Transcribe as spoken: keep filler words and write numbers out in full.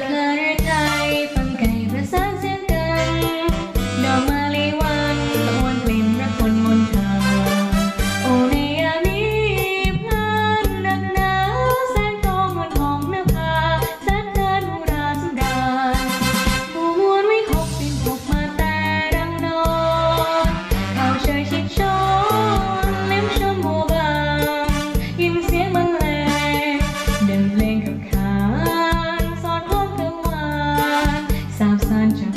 เพลินใจฟังไก่ประสานเสียงกันดอกมะลิวันตะวันกลิ่นรักคนมนทาโอในยามนี้พลันนักหนาแสงทองนวลของนภาแสนเดินอุราสำราญหมู่มวลวิหกสิ้นหกมาแต่ดังนอนเขาเชยชิดชอนเลี้ยมชมบัวบานยินเสียงบรรเลงดังเพลงขับขานสอนห้องกังวานสาบสานใจ